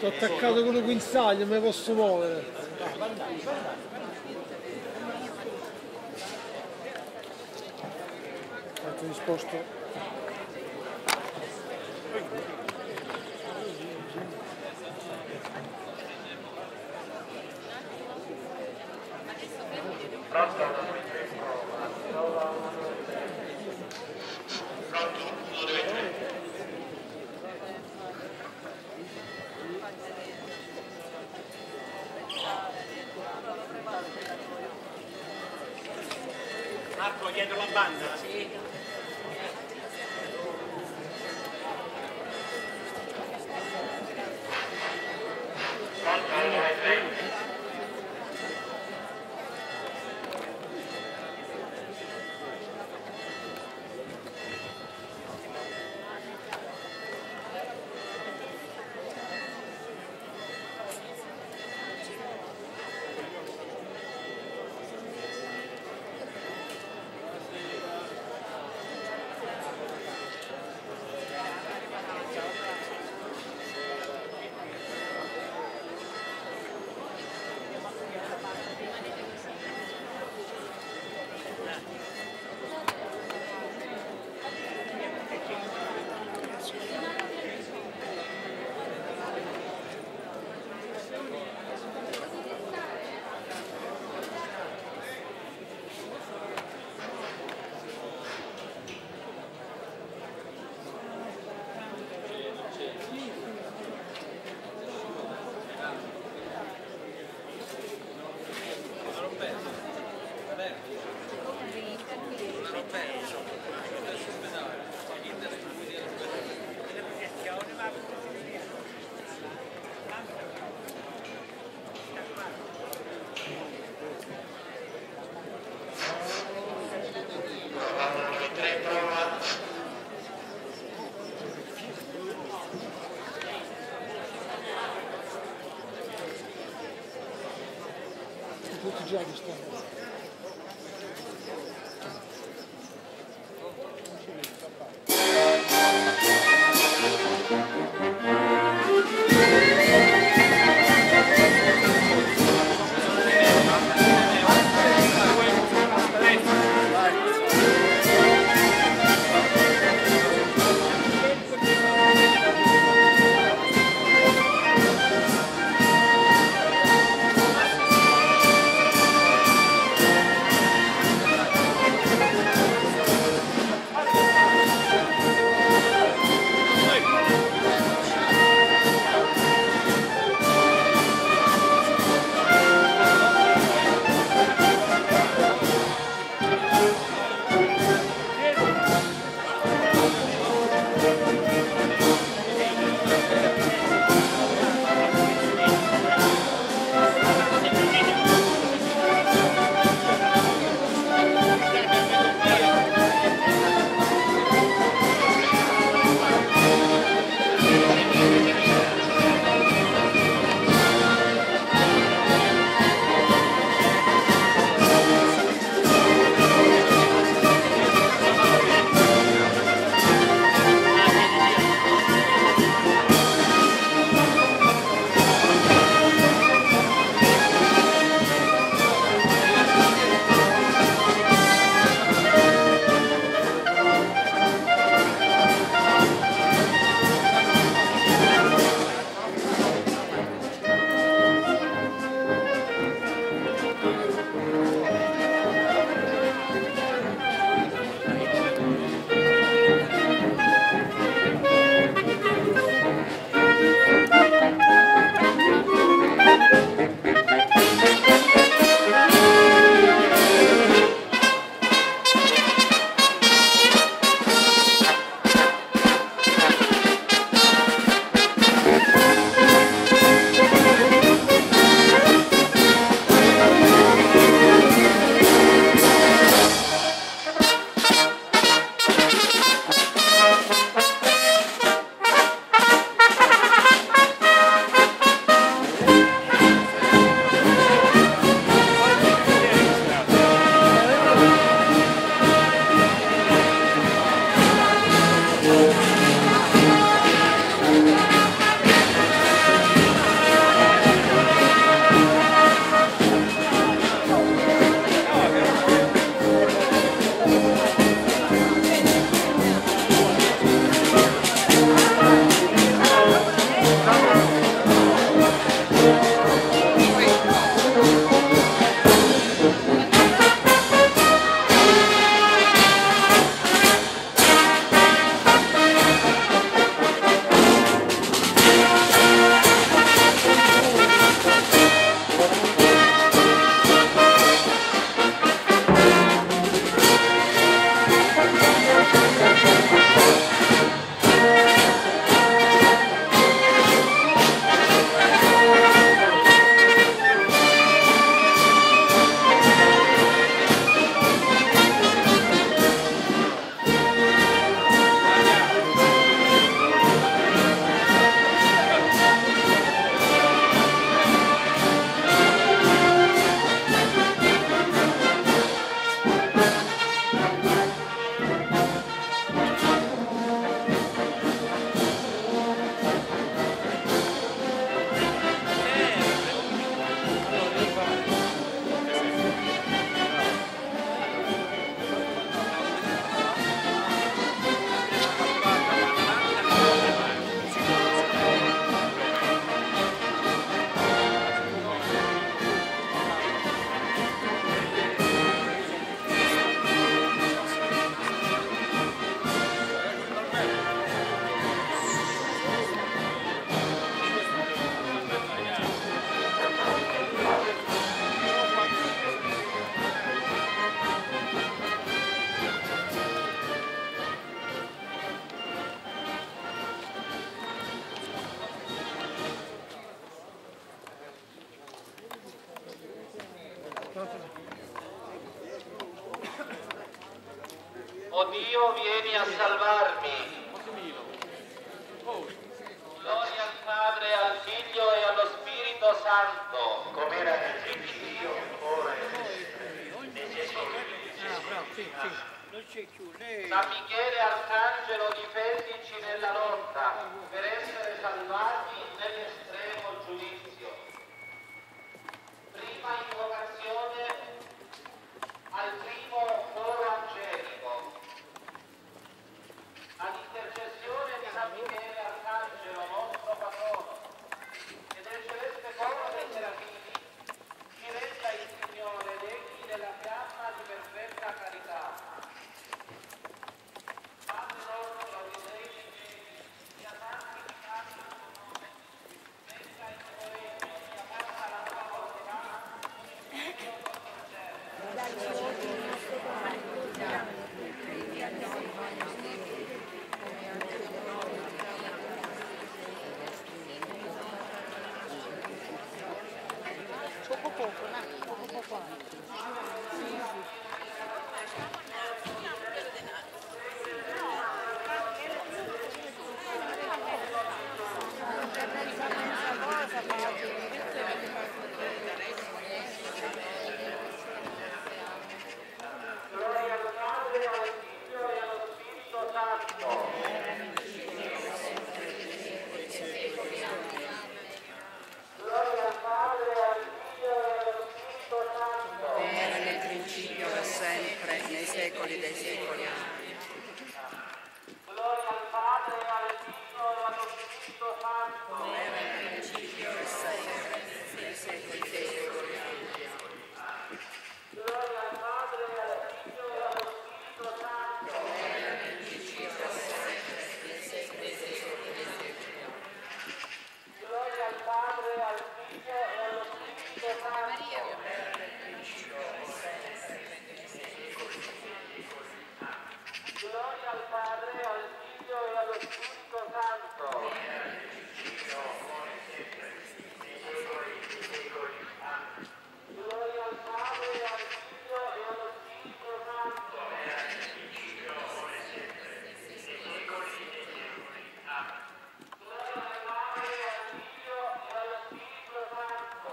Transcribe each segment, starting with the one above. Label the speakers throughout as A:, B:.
A: attaccato con un guinzaglio, non mi posso muovere. Faccio di sposto.
B: Marco, dietro la banda. Sì.
A: Tutti già di stanno.
C: O Dio, vieni a salvarmi. Gloria al Padre, al Figlio e allo Spirito Santo, come era nel principio, ora e sempre, nei secoli dei secoli. San Michele Arcangelo, difendici nella lotta, per essere salvati nell'estremo giudizio. Prima invocazione al primo coro angelico. All'intercessione di San Michele Arcangelo, nostro patrono, e del celeste coro dei serafini, ci renda il Signore degni della fiamma di perfetta carità. Padre nostro che sei nei cieli, sia santificato il tuo nome, venga il tuo regno, sia fatta la tua volontà, come in cielo in cielo. Dacci oggi il nostro pane quotidiano, e a noi
D: poco.
C: Gloria al Padre, al Figlio e allo Spirito Santo. Gloria al Padre, al Figlio e allo Spirito Santo.
D: Era nel principio, ora sempre, nei secoli dei secoli.
C: Gloria al Padre, al Figlio e allo Spirito Santo.
D: Era nel principio, ora sempre, nei secoli dei secoli.
C: Gloria al Padre, al Figlio e allo Spirito Santo.
D: Era nel principio, ora sempre, nei secoli dei secoli.
C: Gloria al Padre, al Figlio e allo Spirito Santo. Gloria al Padre, al Figlio e allo Spirito Santo. Gloria al Padre, al Figlio e allo Spirito Santo. Gloria al Padre, al Figlio e allo Spirito Santo.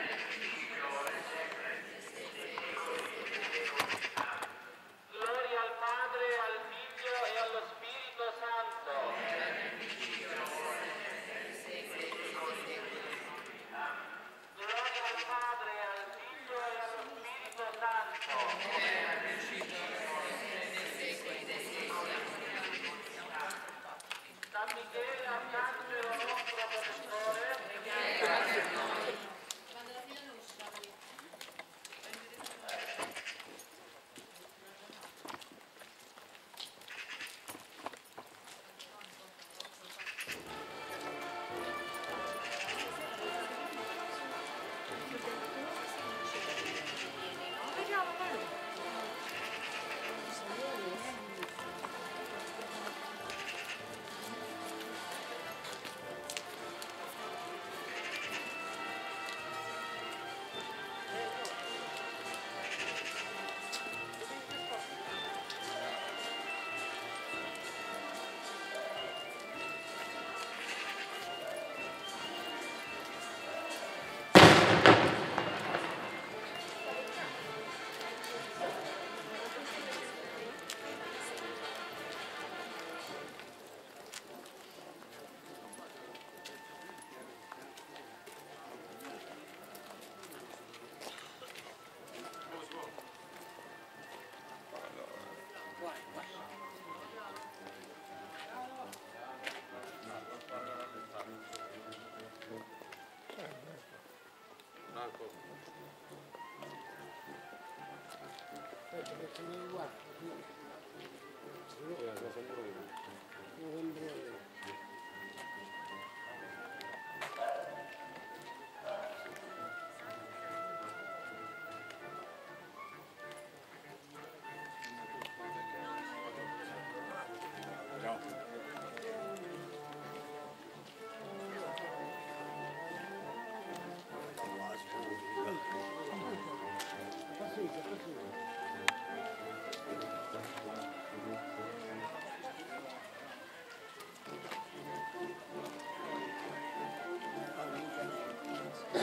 C: Gloria al Padre, al Figlio e allo Spirito Santo. Gloria al Padre, al Figlio e allo Spirito Santo. San Michele Arcangelo, nostro protettore,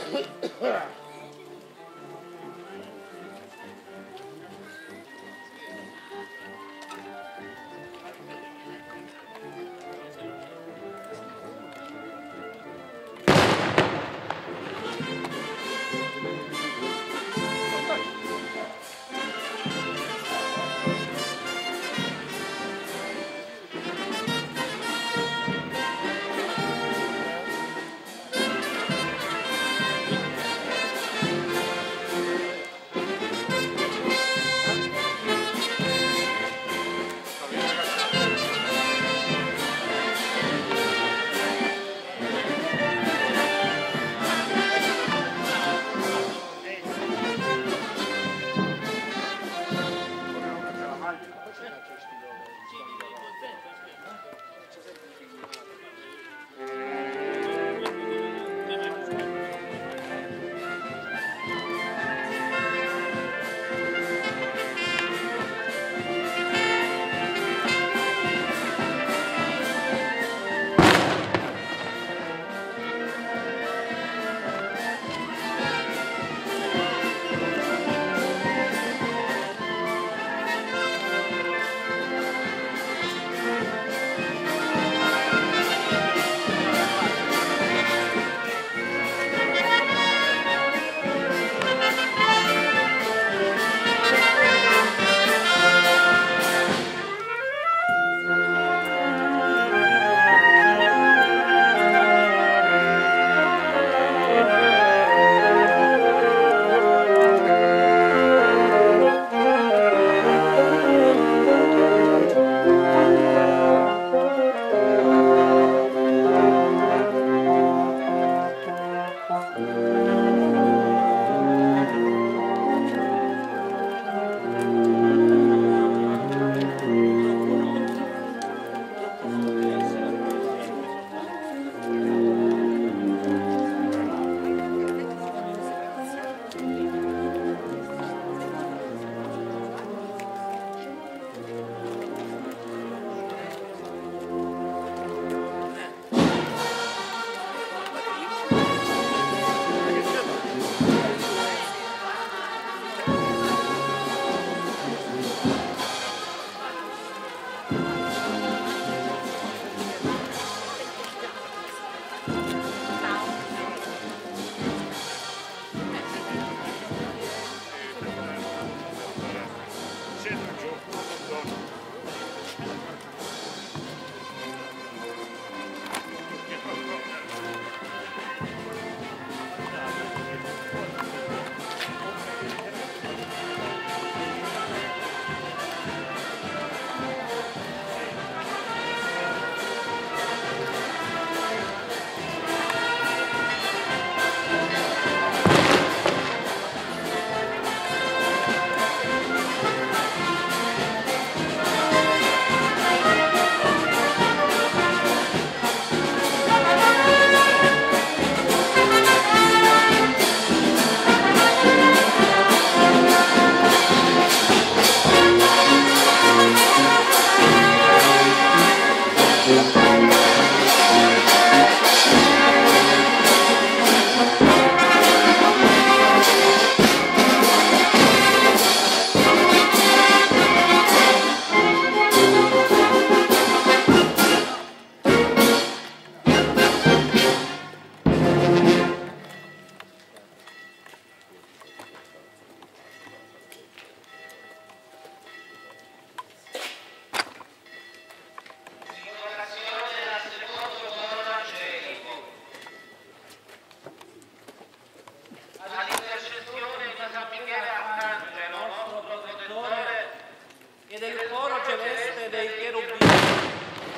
E: e del coro celeste dei cherubini.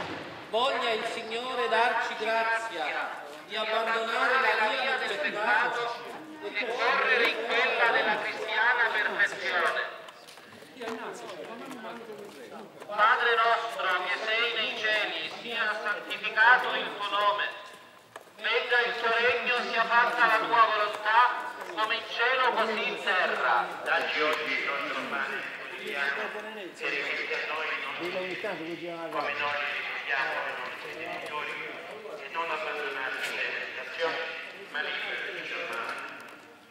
E: Voglia il Signore darci grazia di abbandonare la via del peccato
C: e correre in quella della cristiana perfezione. Padre nostro che sei nei cieli, sia santificato il tuo nome. Venga il tuo regno, sia fatta la tua volontà, come in cielo così in terra. Dacci oggi il nostro pane quotidiano e rimetti a noi i nostri debiti, come noi rimettiamo ai nostri debitori, e non abbandonarci alle tentazioni, ma liberaci dal male.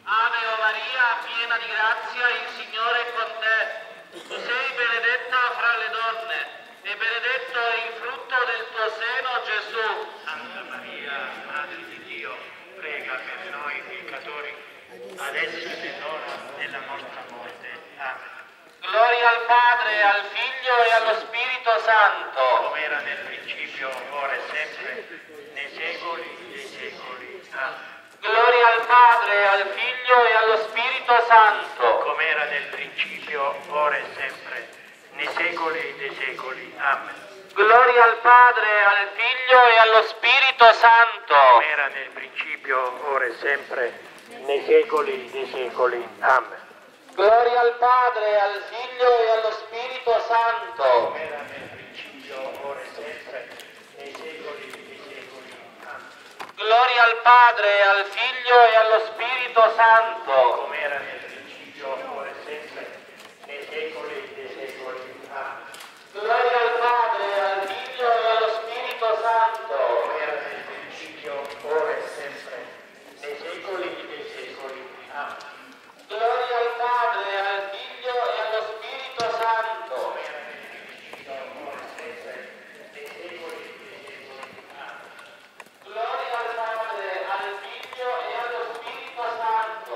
C: Ave o Maria, piena di grazia, il Signore è con te. Tu sei benedetta fra le donne, e benedetto è il frutto del tuo seno, Gesù.
B: Santa Maria, Madre di Dio, prega per noi peccatori, adesso è l'ora della nostra morte. Amen.
C: Gloria al Padre, al Figlio e allo Spirito Santo.
B: Come era nel principio, ora e sempre, nei secoli dei secoli. Amen.
C: Gloria al Padre, al Figlio e allo Spirito Santo.
B: Come era nel principio, ora e sempre, nei secoli dei secoli. Amen.
C: Gloria al Padre, al Figlio e allo Spirito Santo.
B: Come era nel principio, ora e sempre, nei secoli dei secoli. Amen.
C: Gloria al Padre, al Figlio e allo Spirito Santo.
B: Come era nel principio, ora e sempre, nei secoli dei secoli. Amen.
C: Gloria al Padre, al Figlio e allo Spirito Santo.
B: Come era nel principio, ora e sempre, nei secoli dei secoli. Amen.
C: Gloria al Padre, al Figlio e allo Spirito Santo.
B: Come era nel principio, ora e sempre, nei secoli dei secoli. Amen.
C: Gloria al Padre, al Figlio e allo Spirito Santo.
B: Come era nel principio, ora e sempre, nei secoli dei secoli. Amen.
C: Gloria al Padre, al Figlio e allo Spirito Santo.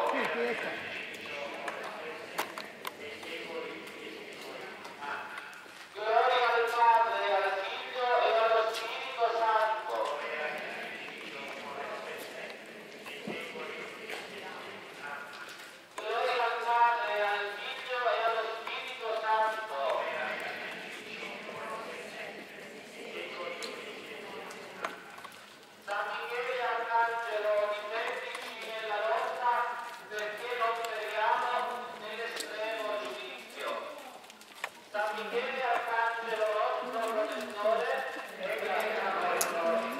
C: Gloria al Padre, al Figlio e allo Spirito Santo. Gloria al Padre, al Figlio e allo Spirito Santo. San Michele Arcangelo, difendici nella lotta, perché non periamo nell'estremo giudizio. San Michele Arcangelo, nostro protettore, prega per noi.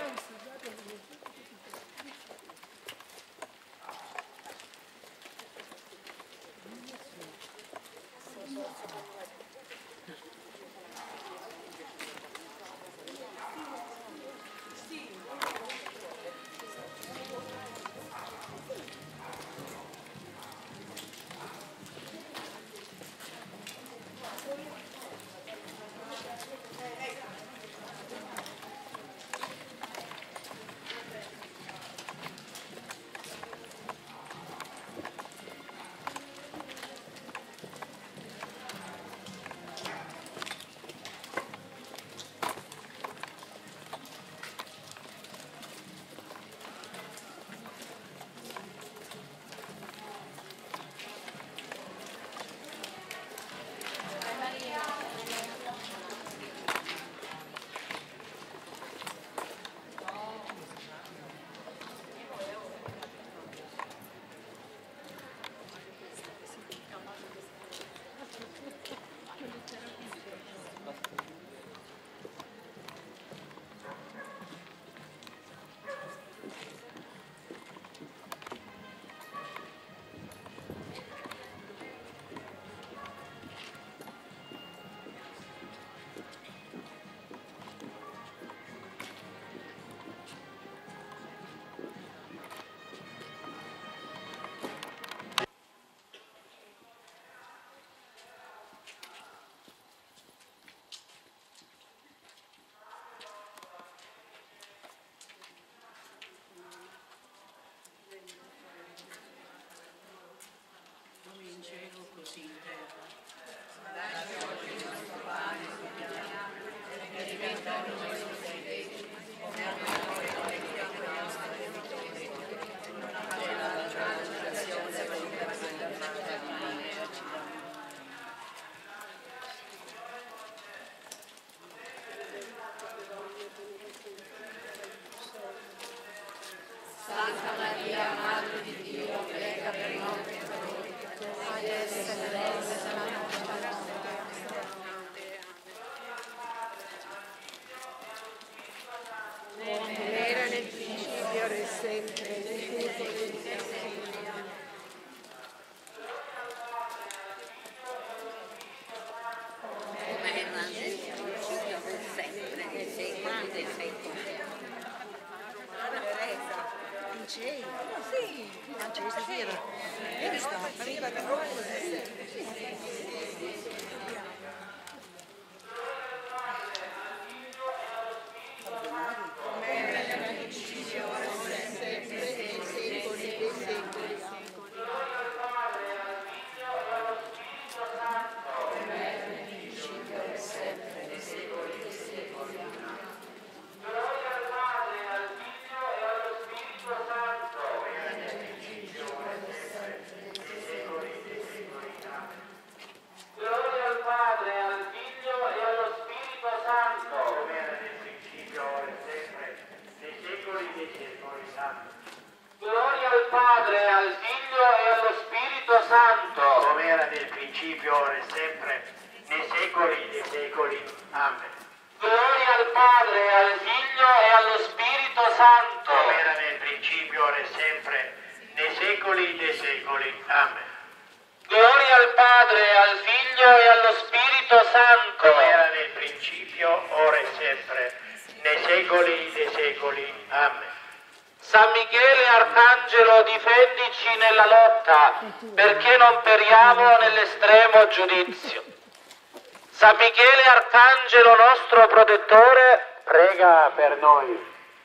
B: Gloria al Padre, al Figlio e allo Spirito Santo, come era nel principio, ora e sempre, nei secoli dei secoli. Amen. Gloria al Padre, al Figlio e allo Spirito Santo, come era nel principio, ora e sempre, nei secoli dei secoli. Amen. Gloria al Padre, al Figlio e allo Spirito Santo, come era nel principio, ora e sempre, nei secoli dei secoli. Amen. Gloria al Padre, al Figlio e allo Spirito Santo, come era nel principio, ora e sempre, nei secoli dei secoli. Amen. San Michele Arcangelo, difendici nella lotta, perché non periamo nell'estremo giudizio. San Michele Arcangelo, nostro protettore, prega per noi.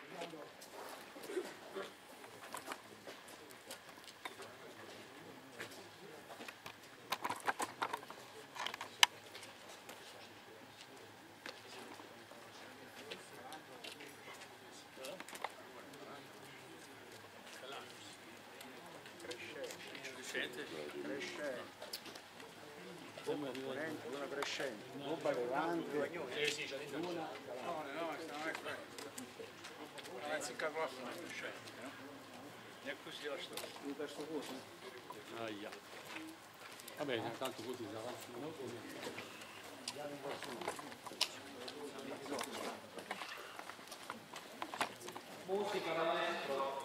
F: Una crescente, roba levante, una anziché la crescente, no? E così la sto. In questo coso? Aia. Va bene, tanto così si avanza un po'.
E: Musica maestro.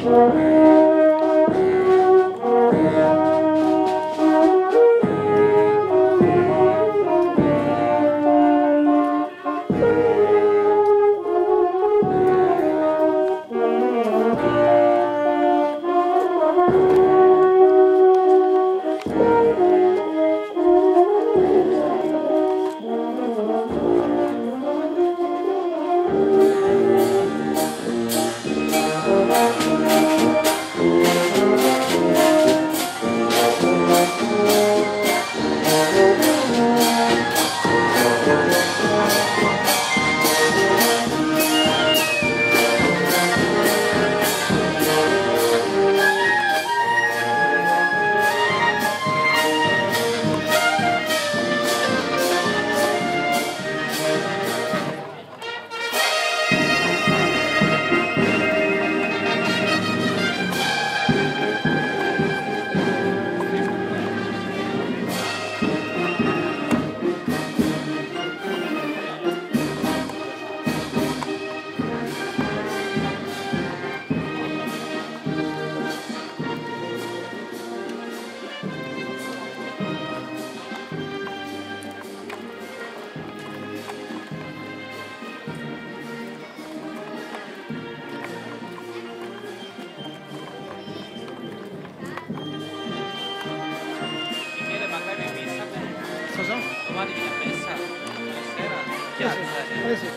E: Domani viene messa sera?
A: Sì.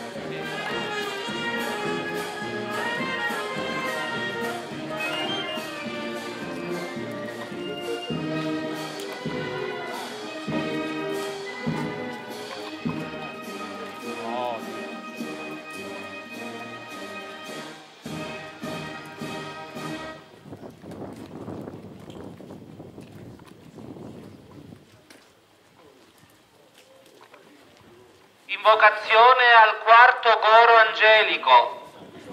B: Invocazione al quarto coro angelico.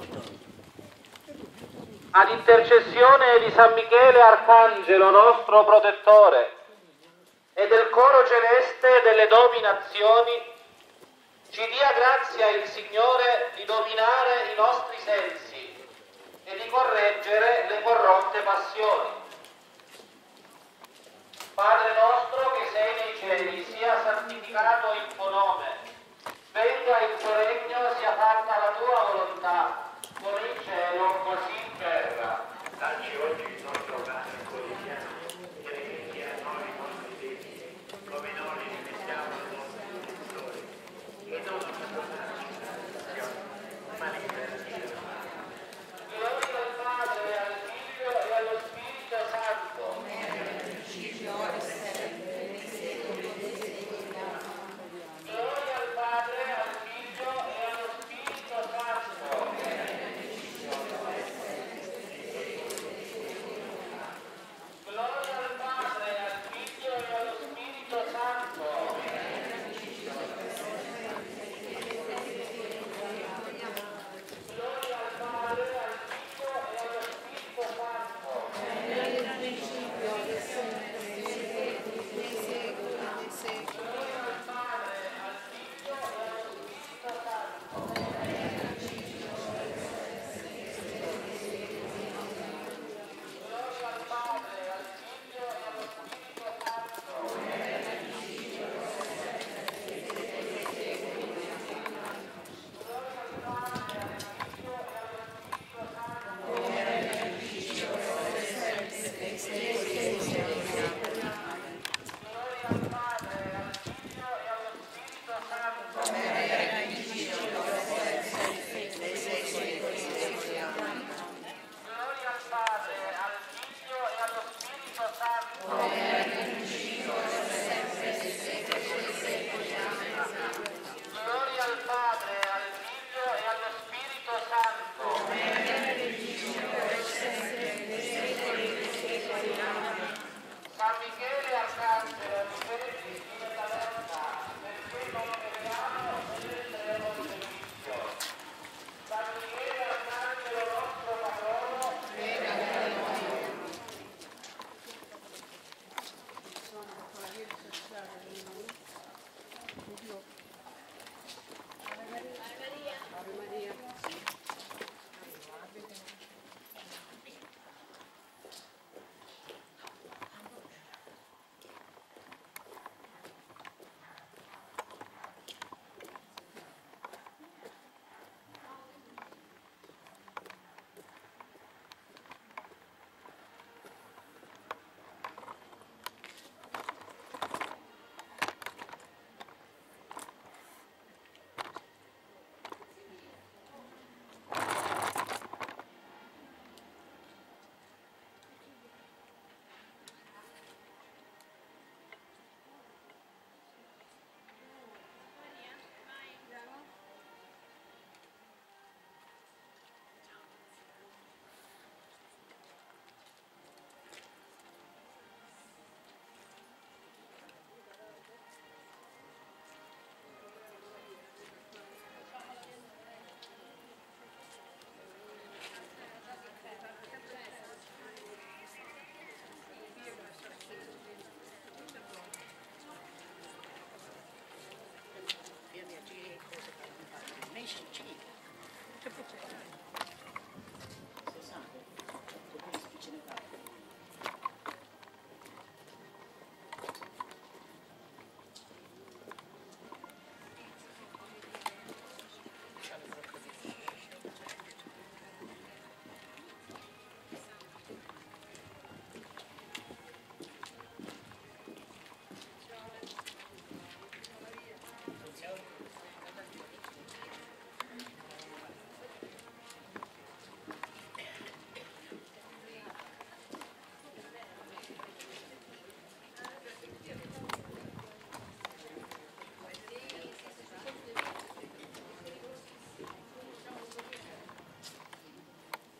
B: Ad intercessione di San Michele Arcangelo, nostro protettore, e del coro celeste delle dominazioni, ci dia grazia il Signore di dominare i nostri sensi e di correggere le corrotte passioni. Padre nostro che sei nei cieli, sia santificato il tuo nome. Venga il tuo regno, sia fatta la tua volontà, come in cielo, così in terra.
G: Dacci oggi il nostro pane quotidiano e rimetti a noi i nostri debiti, come noi li rimettiamo ai nostri debitori. E non abbandonarci nella tentazione, ma liberaci dal male.
B: Gloria al Padre, al Figlio e allo Spirito Santo. Gloria al Padre, al Figlio e allo Spirito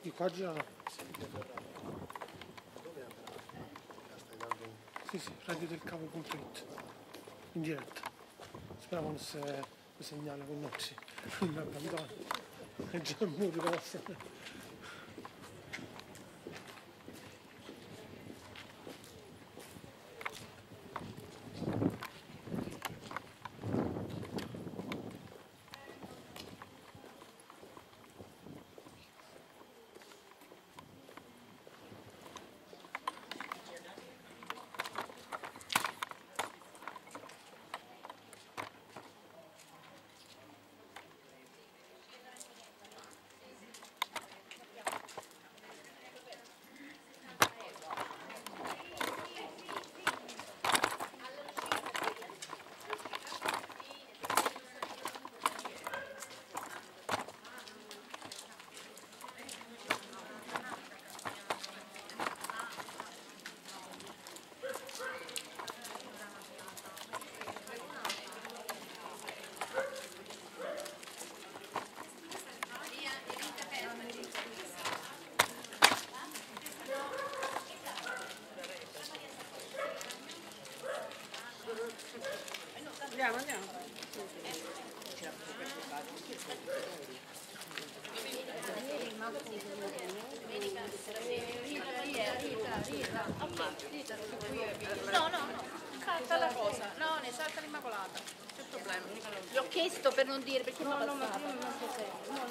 A: Io qua girano. Sì, sì, radio.del.capo.it in diretta. Speravo non se segnale con Noxi. Non abbandono. È già il muro della strada.
C: Andiamo. No. Salta la cosa. No, ne salta l'Immacolata. C'è problema. Gli ho chiesto per non dire perché no, ma prima non so se.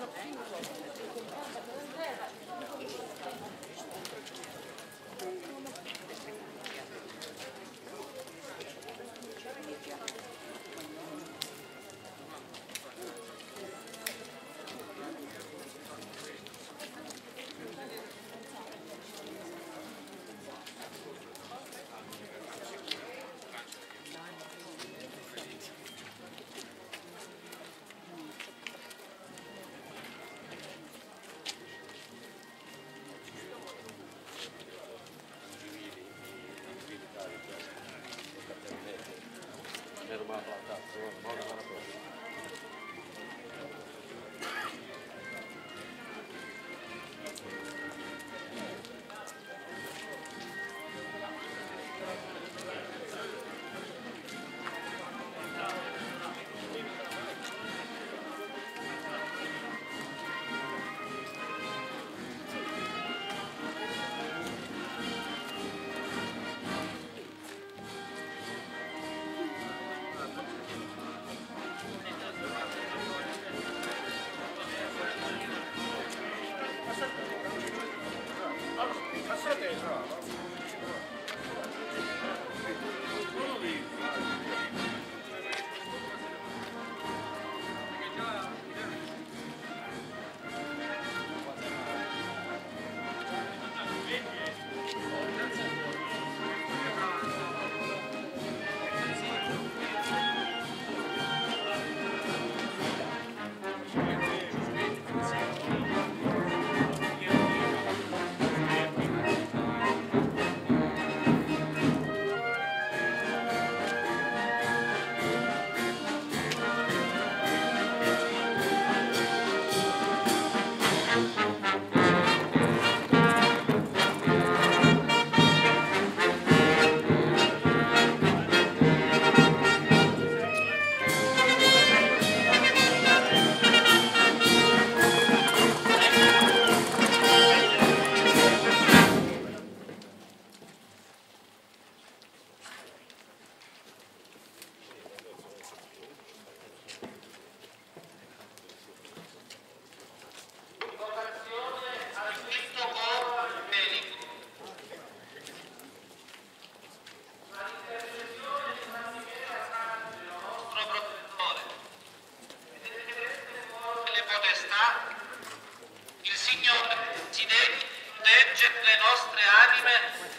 B: le nostre anime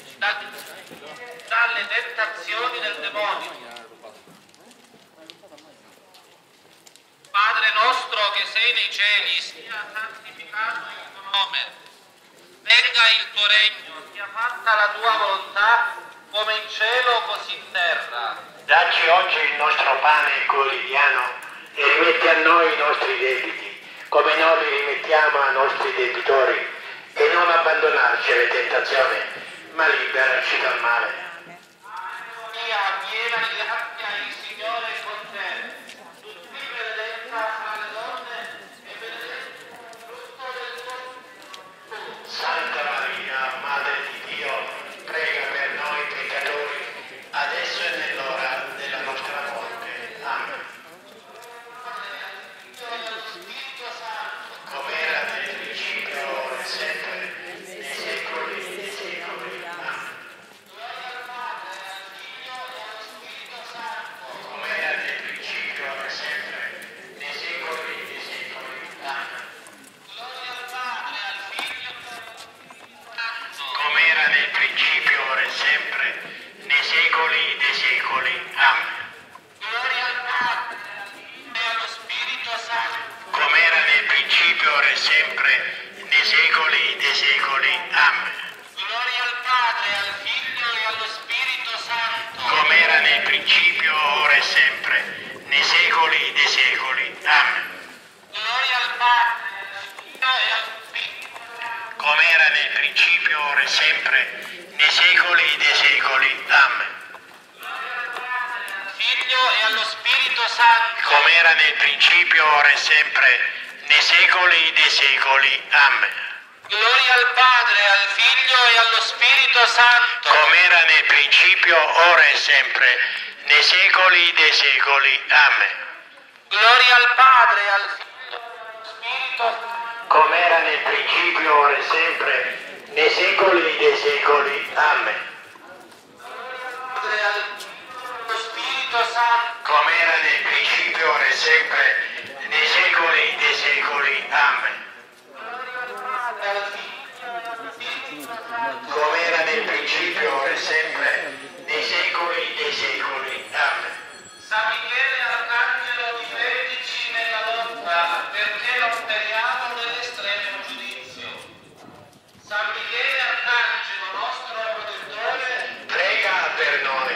B: dalle tentazioni del demonio. Padre nostro che sei nei cieli, sia santificato il tuo nome. Venga il tuo regno, sia fatta la tua volontà, come in cielo così in terra.
G: Dacci oggi il nostro pane quotidiano e rimetti a noi i nostri debiti, come noi li rimettiamo ai nostri debitori. e non abbandonarci alle tentazioni, ma liberaci dal male.
B: Maria, piena di grazia, il Signore è con te. Tu sei benedetta fra le donne e benedetto il frutto del tuo seno.
G: Santa Maria, Madre di Dio, prega per noi peccatori, adesso e nell'ora della nostra morte. Amen. Come era nel principio, ora e sempre, nei secoli dei secoli. Amen. Come era nel principio, ora e sempre, nei secoli dei secoli. Amen. Come era nel principio, ora e sempre, nei secoli dei secoli. Amen.
B: Gloria al Padre, e allo Spirito Santo.
G: Come era nel principio, ora e sempre, nei secoli dei secoli. Amen.
B: Gloria al Padre, al Figlio e allo Spirito Santo.
G: Come era nel principio, ora e sempre, nei secoli dei secoli. Amen.
B: Gloria al Padre, al Figlio e allo Spirito Santo.
G: Come era nel principio, ora e sempre, nei secoli dei secoli. Amen.
B: Figlio e allo Spirito Santo.
G: Come era nel principio, ora e sempre, nei secoli dei secoli. Amen.
B: Gloria al Padre, al Figlio e allo Spirito Santo.
G: Come era nel principio, ora e sempre, nei secoli dei secoli. Amen.
B: Gloria al Padre, al Figlio e allo Spirito Santo.
G: Come era nel principio, ora e sempre, nei secoli dei secoli. Amen.
B: Padre, al Figlio e allo Spirito Santo.
G: Come era nel principio, ora e sempre, nei secoli dei secoli. Amen.
B: Padre, al Figlio e allo Spirito Santo.
G: Come era nel principio, ora e sempre, nei secoli dei secoli. Amen.
B: San Michele Arcangelo, difendici nella lotta, perché lotteniamo nell'estremo giudizio. San Michele Arcangelo, nostro protettore,
G: Prega per noi.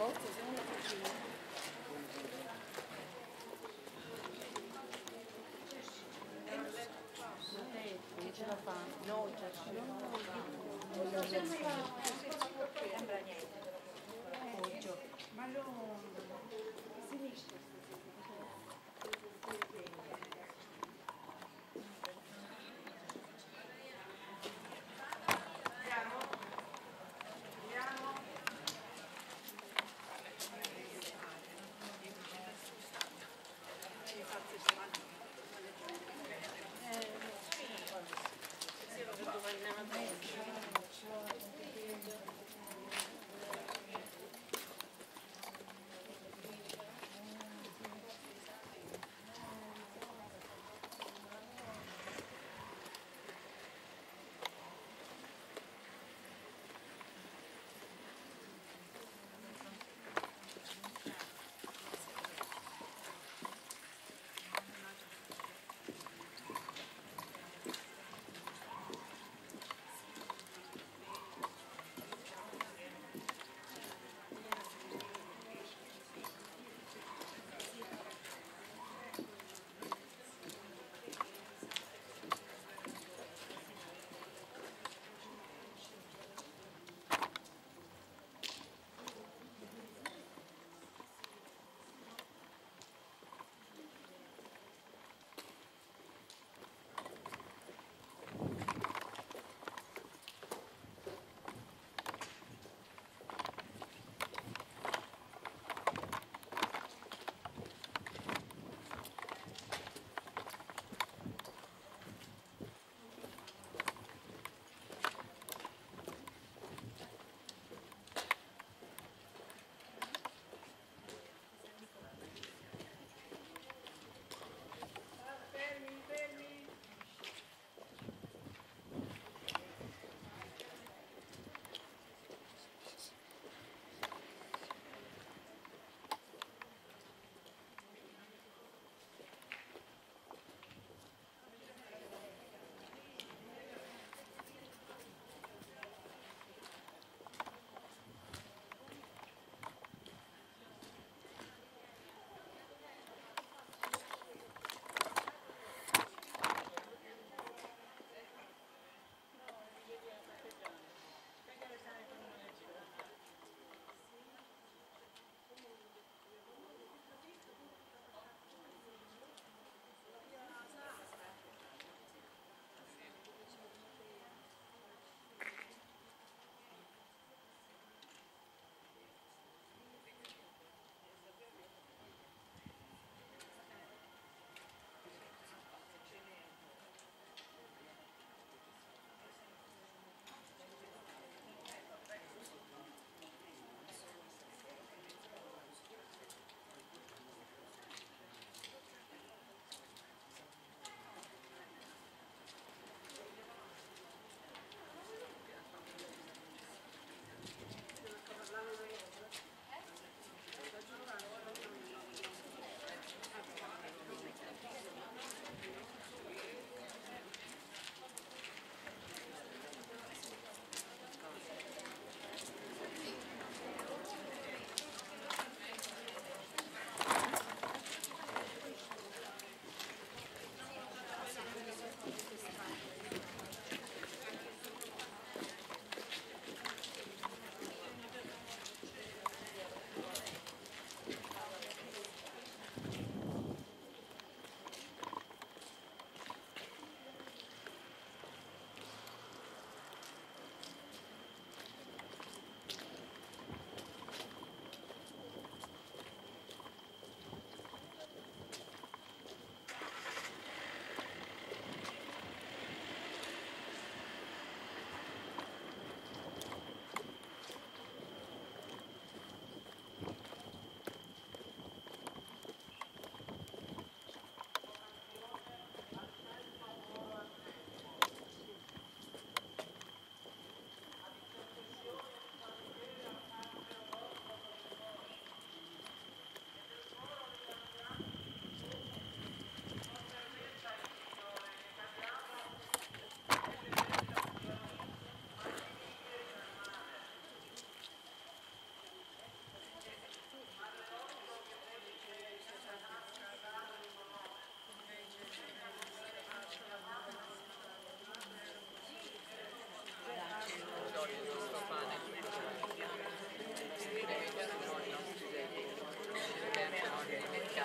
D: forza, se non la facciamo. Che ce la fa? No, già ce la fa. Sembra niente. Ma lo sinistra.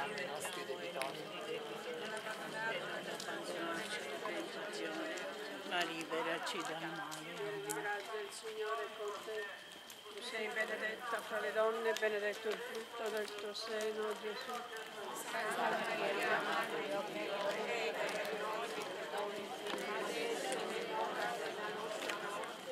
D: i nostri debitori,
H: ma liberaci dal male.
C: Grazia del Signore con te. Tu sei benedetta fra le donne, benedetto il frutto del tuo seno, Gesù.
D: Santa Maria, Madre di Dio, prega per noi peccatori, adesso e nell'ora della nostra morte.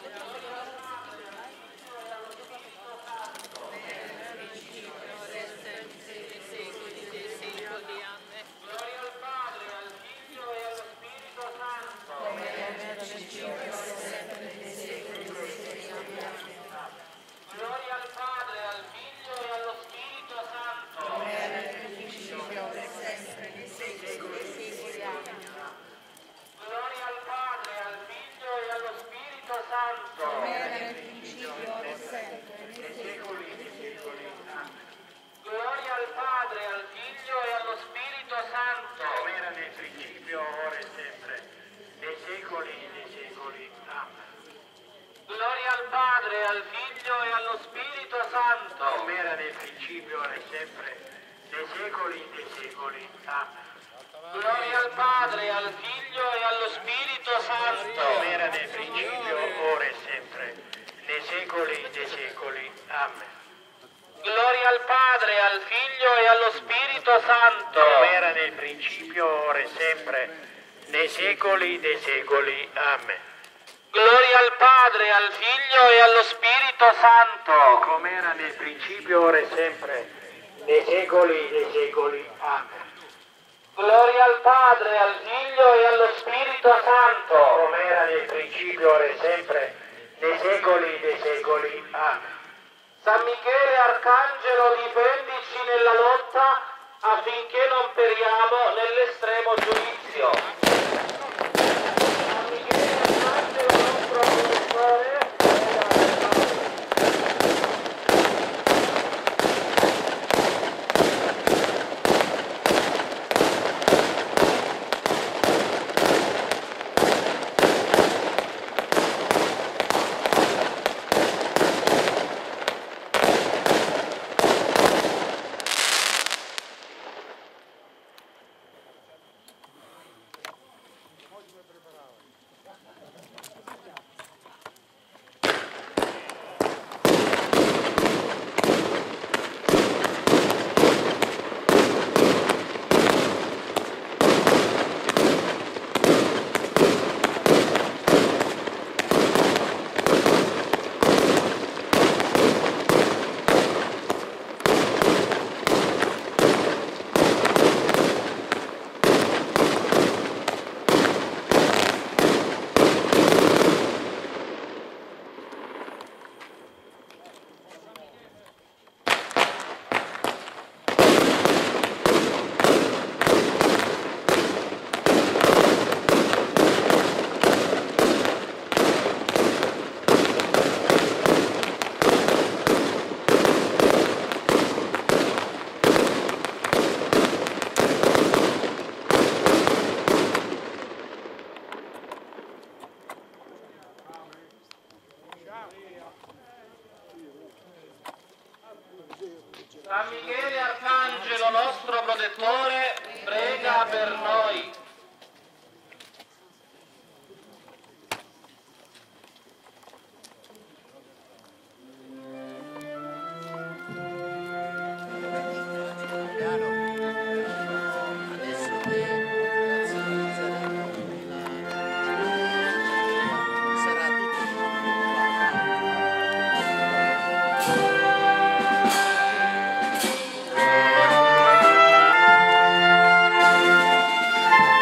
D: Secoli dei secoli. Amen.
B: Gloria al Padre, al Figlio e allo Spirito Santo.
D: Come era nel principio, sempre nei secoli dei secoli. Amen.
B: Gloria al Padre, al Figlio e allo Spirito Santo.
D: Come era nel principio, sempre nei secoli dei secoli. Amen.
B: Gloria al Padre, al Figlio e allo Spirito Santo.
D: Come era nel principio, ora e sempre nei secoli dei secoli. Amen.
B: Gloria al Padre, al Figlio e allo Spirito Santo.
G: come era nel principio, ora e sempre, nei secoli dei secoli. Amen.
B: Gloria al Padre, al Figlio e allo Spirito Santo.
G: Come era nel principio, ora e sempre, nei secoli dei secoli. Amen.
B: Gloria al Padre, al Figlio e allo Spirito Santo.
G: Come era nel principio, ora e sempre, nei secoli dei secoli. Amen.
B: Gloria al Padre, al Figlio e allo Spirito Santo.
G: Come era nel principio, ora e sempre, nei secoli dei secoli. Amen.
B: Gloria al Padre, al Figlio e allo Spirito Santo.
G: Come era nel principio, ora e sempre, nei secoli dei secoli. Amen.
B: Gloria al Padre, al Figlio e allo Spirito Santo.
G: Come era nel principio, ora e sempre, nei secoli dei secoli. Amen.
B: San Michele Arcangelo, difendici nella lotta affinché non periamo nell'estremo giudizio. San Michele Arcangelo, nostro protettore, prega per noi. San Michele Arcangelo, nostro protettore, prega per noi.
D: Adesso le operazioni saranno sarà tutto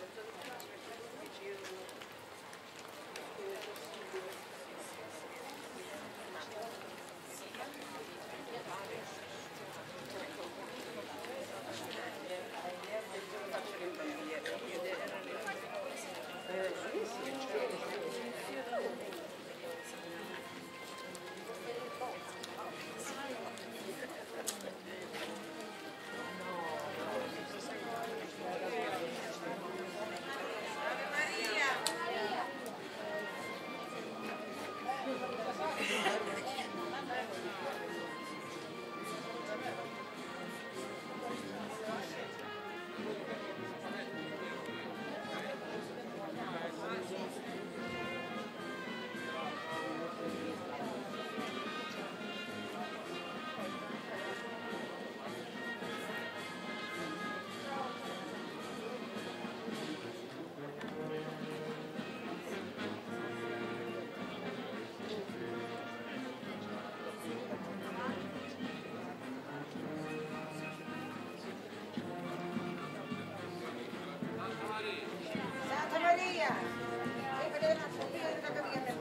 C: Santa Maria, e vedere la famiglia della capilla per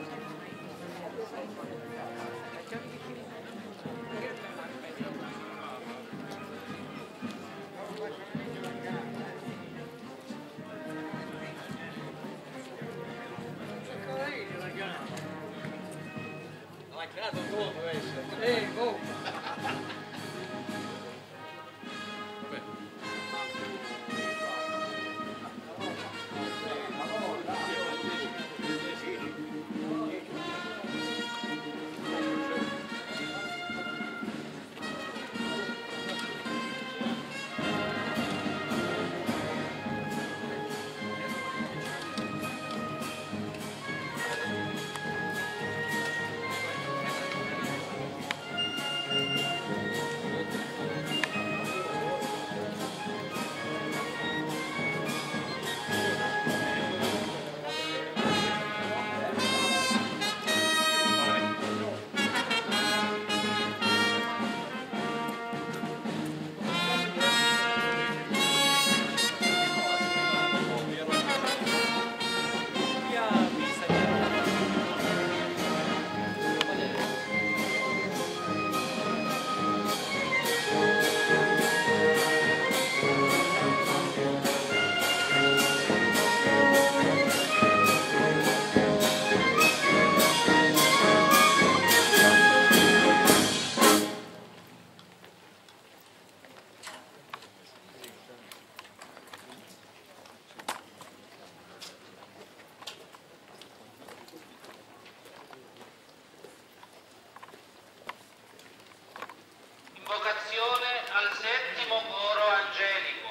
F: l'ha creato tu deve essere.
B: Invocazione al settimo coro angelico.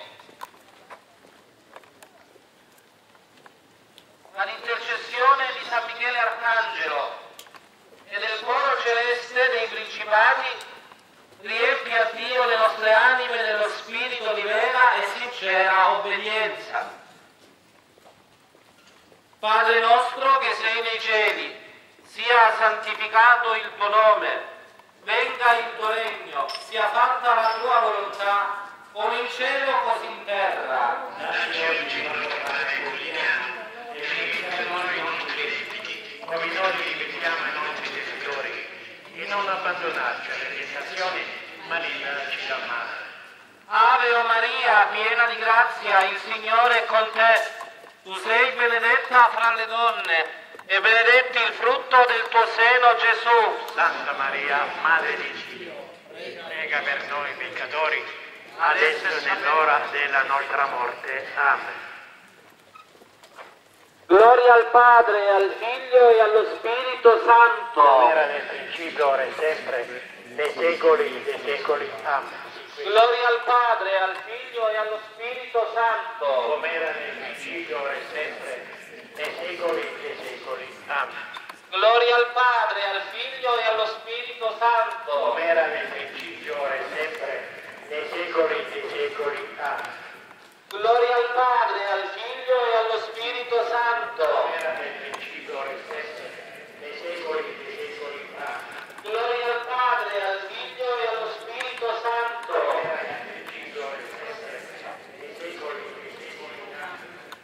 B: All'intercessione di San Michele Arcangelo e del coro celeste dei principati, riempi a Dio le nostre anime dello spirito di vera e sincera obbedienza. Padre nostro che sei nei cieli, sia santificato il tuo nome. Venga il tuo regno, sia fatta la tua volontà, come in cielo così in terra.
G: Dacci oggi il nostro pane quotidiano e rimetti a noi i nostri debiti, come noi rimettiamo ai nostri debitori, e non abbandonarci alle tentazioni, ma liberaci dal male.
B: Ave o Maria, piena di grazia, il Signore è con te. Tu sei benedetta fra le donne, e benedetto il frutto del tuo seno, Gesù.
G: Santa Maria, Madre di Dio, prega per noi peccatori, adesso e nell'ora della nostra morte. Amen.
B: Gloria al Padre, al Figlio e allo Spirito Santo.
G: Come era nel principio, ora e sempre, nei secoli dei secoli. Amen.
B: Gloria al Padre, al Figlio e allo Spirito Santo.
G: Come era nel principio, ora e sempre, nei secoli dei secoli. Amen.
B: Gloria al Padre, al Figlio e allo Spirito Santo.
G: Come era nel principio, ora e sempre, nei secoli dei secoli. Amen.
B: Gloria al Padre, al Figlio e allo Spirito Santo.
G: Come era nel principio, ora e sempre, nei secoli dei secoli. Amen.
B: Gloria al Padre, al Figlio e allo Spirito Santo.
G: Come era nel principio, ora e sempre, nei secoli dei secoli. Amen.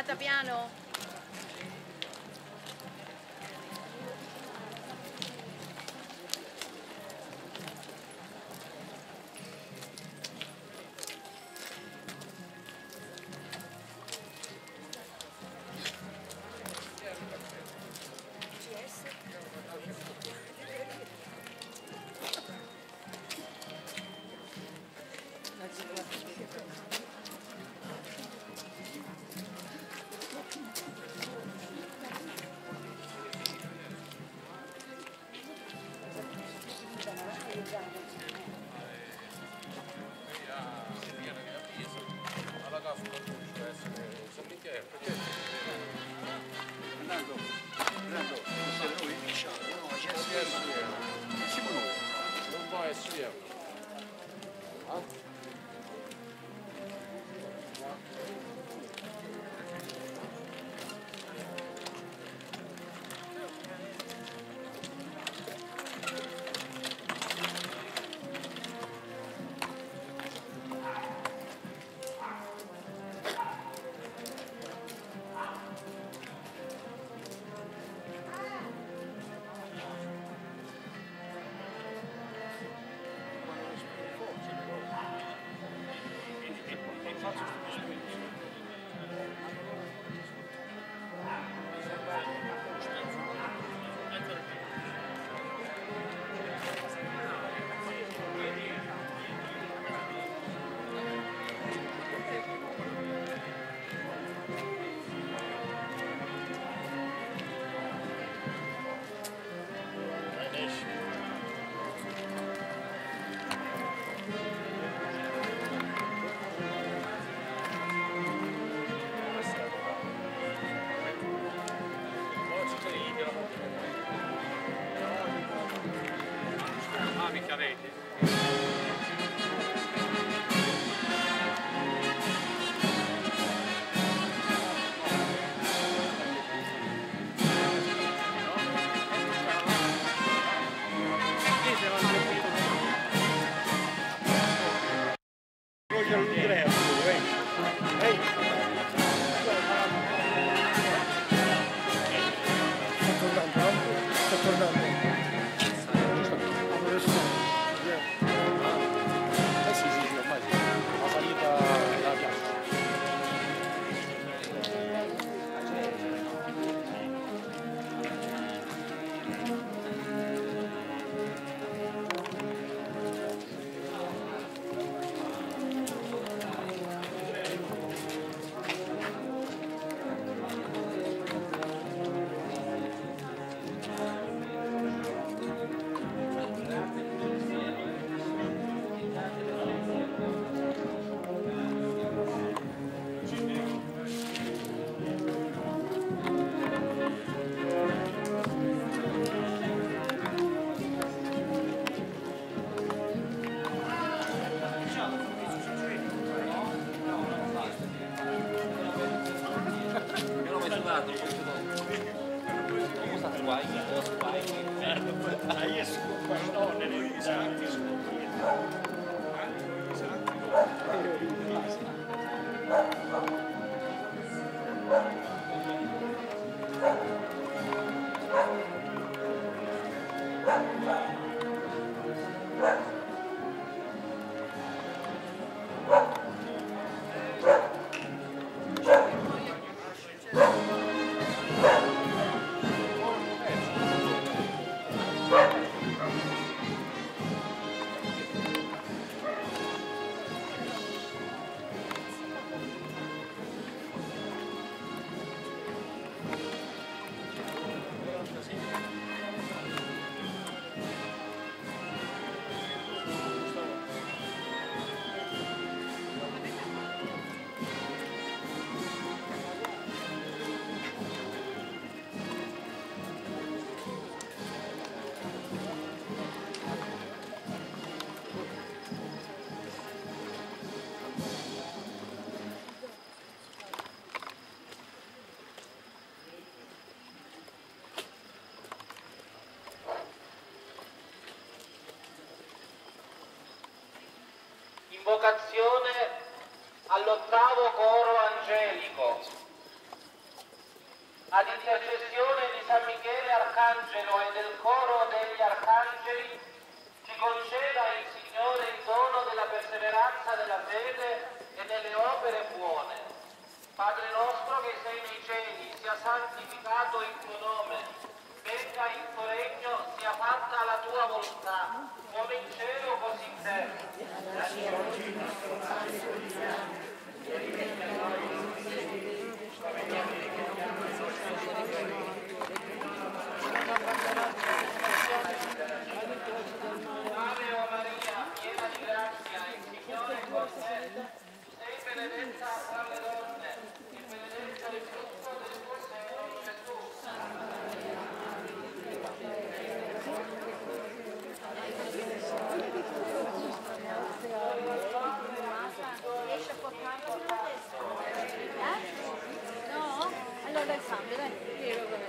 D: Andata piano?
B: Invocazione all'8° coro angelico. ad intercessione di San Michele Arcangelo e del coro degli Arcangeli, ci conceda il Signore il dono della perseveranza della fede e delle opere buone. Padre nostro che sei nei cieli, sia santificato il tuo nome, venga il tuo regno, sia fatta la tua volontà, come in cielo così in terra. Dacci oggi il nostro pane quotidiano, e rimetti a noi i nostri debiti, come noi rimettiamo ai nostri debitori. Ave o Maria, piena di grazia, il Signore è con te. Sei benedetta tra le donne, e benedetto il frutto del tuo seno, Gesù.
D: Riesci a portarlo? No? Allora dai Fabio, dai. Piero come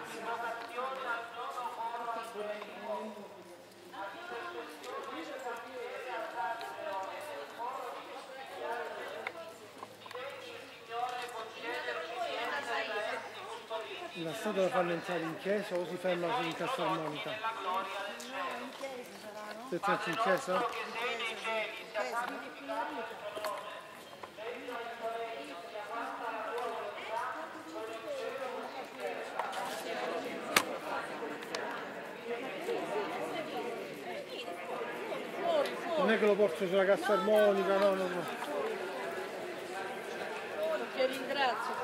A: La strada la fanno entrare in chiesa o si ferma in cassa armonica? Se c'è in chiesa? Non è che lo porto sulla cassa armonica, no, no, no.
D: ti ringrazio.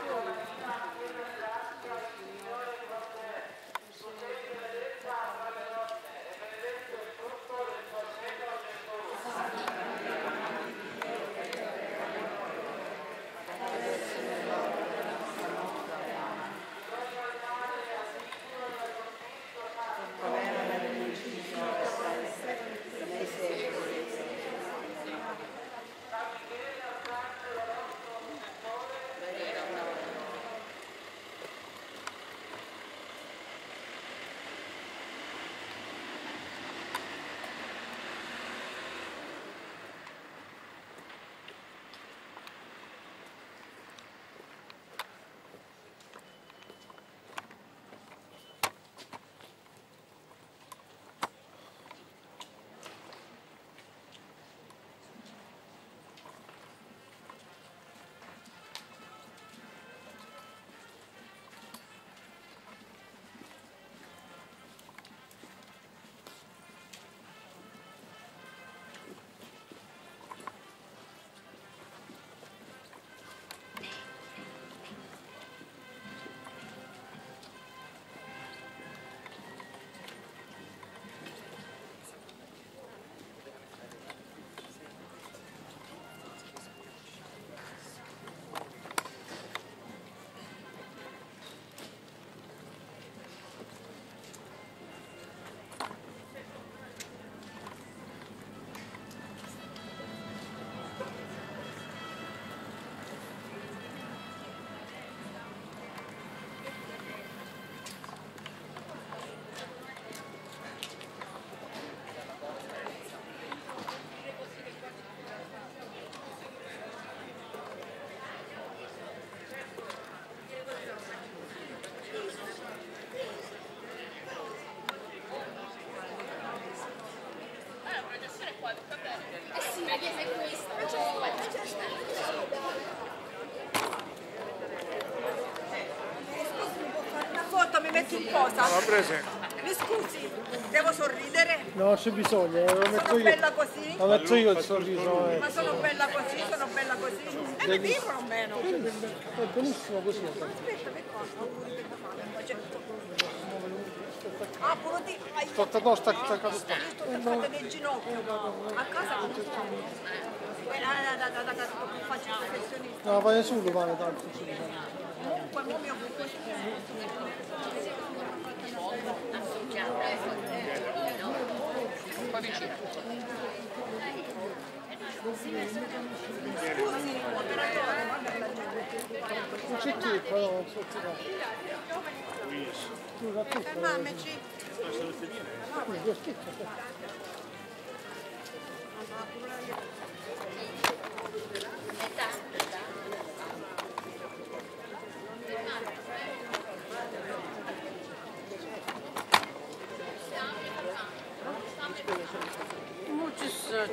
I: Una foto, mi metti in posa?
A: No, prese.
I: Mi scusi, devo sorridere?
A: No, c'è bisogno, lo metto
I: Sono
A: io.
I: bella così?
A: Lo metto io il sorriso.
I: Ma sono bella così, sono bella così. E mi dicono o meno?
A: È benissimo così.
I: Aspetta, che cosa? Auguri per Natale, poi c'è tutto. Ah, pure di...
A: Sotto no, sta caduta.
I: Sto attaccata del ginocchio. A casa come sto? Da più facile professionista.
A: No, vai su, vale tanto.
I: Comunque, mo mi occupo Scusi, operatore, guarda la gente.
A: Non c'è tempo, no, non so se
I: Fermiamoci.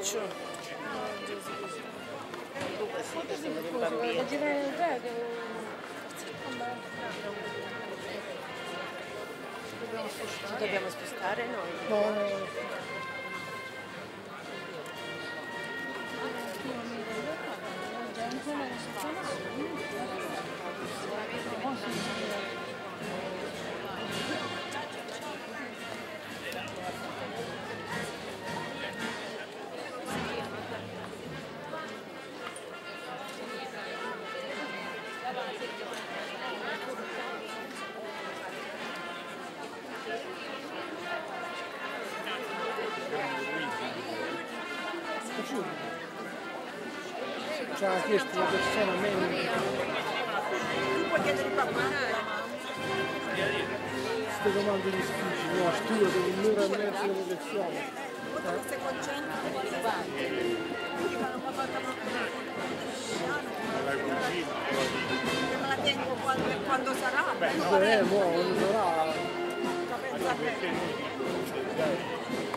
I: Ciccio.
D: Voglio girare il radio.
I: Ci dobbiamo spostare noi?
A: No, ci ha chiesto la persona a me.
I: Tu puoi chiedere qua.
A: Queste domande difficili, no, studio per un'ora e mezza di lezione.
I: Quando sei concentrato, quando vai? Ti fanno papà me la tengo quando sarà.
A: Beh, no, non sarà.
I: Pensa a te.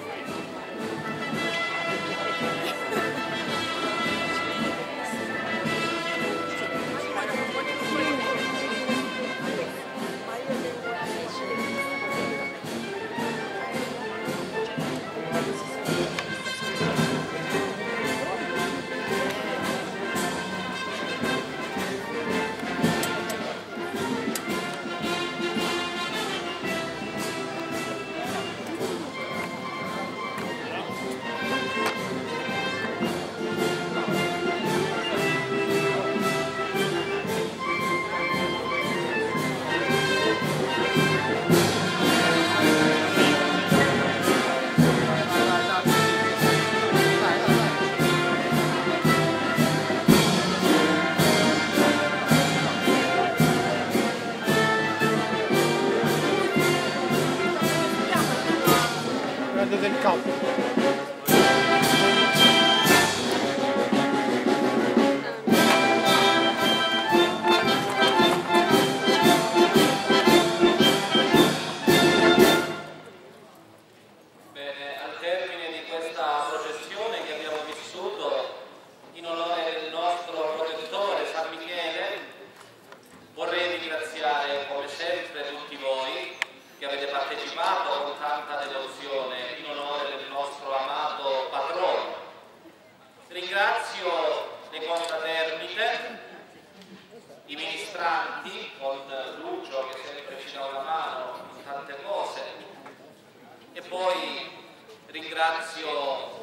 I: Del campo.
E: Bene, al termine di questa processione che abbiamo vissuto in onore del nostro protettore San Michele, vorrei ringraziare come sempre tutti voi che avete partecipato con tanta devozione in onore del nostro amato patrono. Ringrazio le confraternite, i ministranti con Lucio che sempre ci dà una mano in tante cose, e poi ringrazio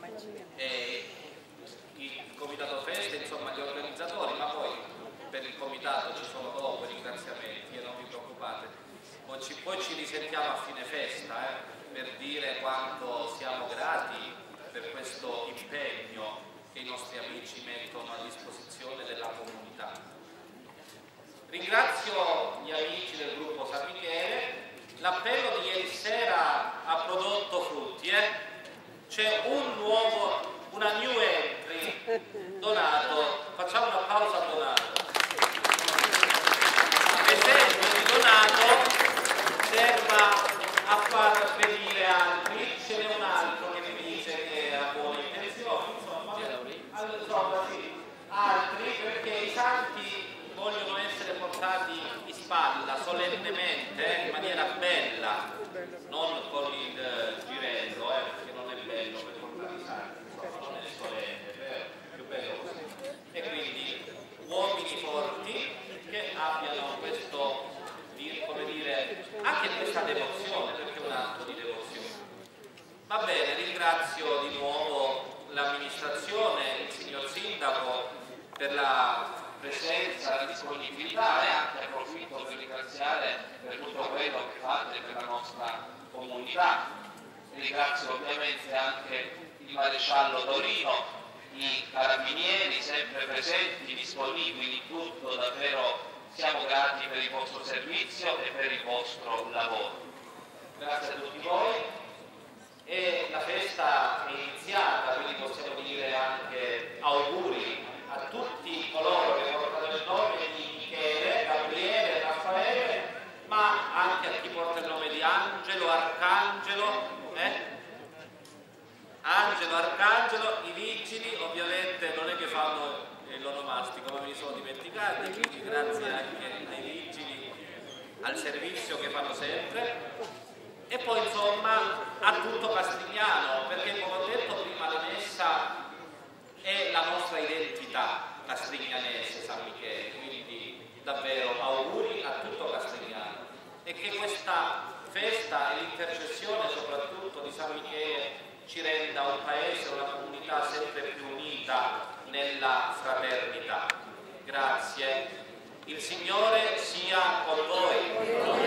E: il comitato feste, insomma gli organizzatori, ma poi per il comitato ci sono dopo i ringraziamenti e non vi preoccupate. Poi ci risentiamo a fine festa per dire quanto siamo grati per questo impegno che i nostri amici mettono a disposizione della comunità. Ringrazio gli amici del gruppo San Michele. L'appello di ieri sera ha prodotto frutti. C'è una new entry, Donato. Facciamo un applauso a Donato. L'esempio di Donato serva a far venire altri. Ce n'è un altro che mi dice che ha buone intenzioni, insomma sì, altri, perché i santi vogliono essere portati in spalla solennemente, in maniera bella, non con il girello, perché non è bello per portare i santi, insomma, non è solenne, più bello così. E quindi uomini forti che abbiano questo, come dire, anche questa devozione, perché è un atto di devozione. Va bene, ringrazio di nuovo l'amministrazione, il signor Sindaco per la presenza, la disponibilità, e anche approfitto per ringraziare per tutto quello che fate per la nostra comunità. Ringrazio ovviamente anche il maresciallo Torino, i carabinieri sempre presenti, disponibili in tutto, davvero siamo grati per il vostro servizio e per il vostro lavoro. Grazie a tutti voi. E la festa è iniziata, quindi possiamo dire anche auguri a tutti coloro che portano il nome di Michele, Gabriele, Raffaele, ma anche a chi porta il nome di Angelo, Arcangelo, Angelo, Arcangelo vigili, ovviamente non è che fanno l'onomastico, ma me li sono dimenticati, quindi grazie anche ai vigili, al servizio che fanno sempre, e poi insomma a tutto Castigliano, perché come ho detto prima la messa è la nostra identità castiglianese, San Michele, quindi davvero auguri a tutto Castigliano e che questa festa e l'intercessione soprattutto di San Michele ci renda un paese, una comunità sempre più unita nella fraternità. Grazie. Il Signore sia con voi.